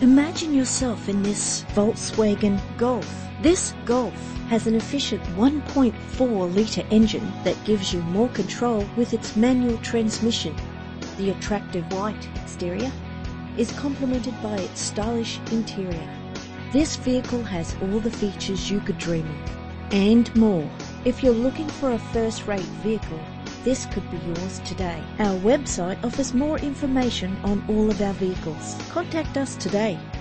Imagine yourself in this Volkswagen Golf. This Golf has an efficient 1.4-litre engine that gives you more control with its manual transmission. The attractive white exterior is complemented by its stylish interior. This vehicle has all the features you could dream of, and more. If you're looking for a first-rate vehicle, this could be yours today. Our website offers more information on all of our vehicles. Contact us today.